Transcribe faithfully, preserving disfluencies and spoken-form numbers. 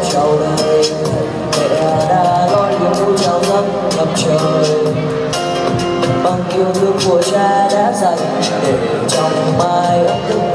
sau đây. Mẹ đã gói những mũ trao giấc ngập trời, bằng yêu thương của cha đã dành để trong mai ấm thức